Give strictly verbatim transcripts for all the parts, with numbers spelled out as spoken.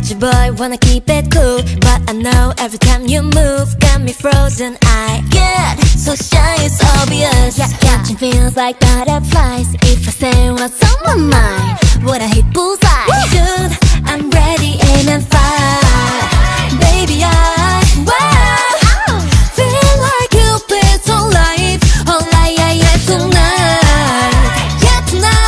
you boy, wanna keep it cool, but I know every time you move got me frozen. I get so shy, it's obvious. Yeah, catching feels like butterflies. If I say what's on my mind, would I hit bullseye? Dude, I'm ready, aim and fire. Baby, I wow, feel like Cupid's whole life, whole life, yeah, yeah, tonight, yeah,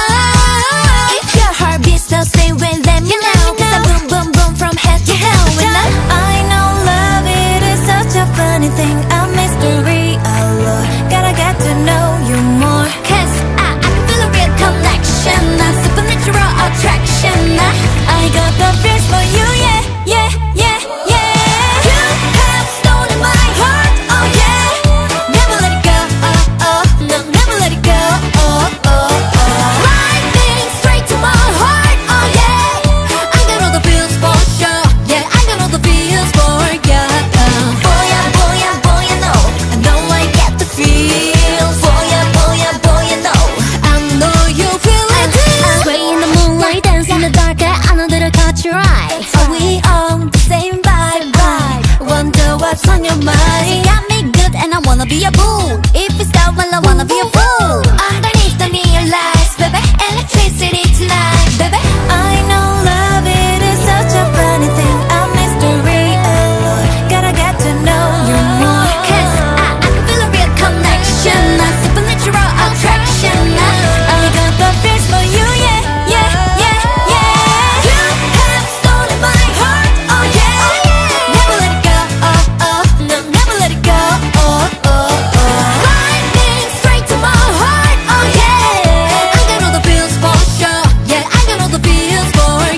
tonight. If your heart beats so stay with them, you know, 'cause I boom, boom, boom from head to hell with them. I know love, it is such a funny thing, a mystery, oh Lord, gotta get to know you more. 'Cause I, I can feel a real connection, a supernatural attraction. I, I got the feels for you, yeah, yeah, yeah, yeah. You have stolen my heart, oh yeah. Never let it go, oh, oh, no, never let it go, oh, oh, oh. Lightning straight to my heart, oh yeah. I got all the feels for sure, yeah, I got all the feels for you. Boy, yeah, boy, yeah, boy, you know, I know I get the feels. Boy, yeah, boy, yeah, boy, you know, I know you feel it too. Sway in the moonlight, dance in the dark, I know that I caught your eye. Are we on the same vibe, vibe? Wonder what's on your mind. You got me good and I wanna be a bull. If it's down, well I wanna be a fool. Underneath the neon lights, baby, electricity tonight, baby. I know love, it is such a funny thing, a mystery, oh Lord, gotta get to know you more. 'Cause I, I can feel a real connection, a supernatural attraction. I, I got the feels for you, yeah, yeah, yeah, yeah. You have stolen my heart, oh yeah. Never let it go, oh, oh, no, never let it go, oh, oh, oh. Lightning straight to my heart, oh yeah. I got all the feels for sure, yeah, I got all the feels for you.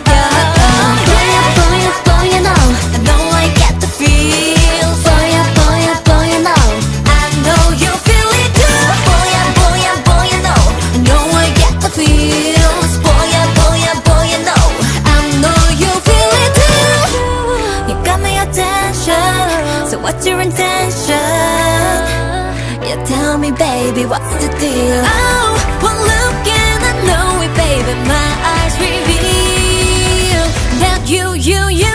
Boy, yeah, boy, yeah, boy, you know, I know I get the feels. Boy, yeah, boy, yeah, boy, you know, I know you feel it too. Boy, yeah, boy, yeah, boy, you know, I know I get the feels. Boy, yeah, boy, yeah, boy, you know, I know you feel it too. You got my attention, so what's your intention? You tell me, baby, what's the deal? Oh, one look and I know it, baby, my eyes reveal that you, you, you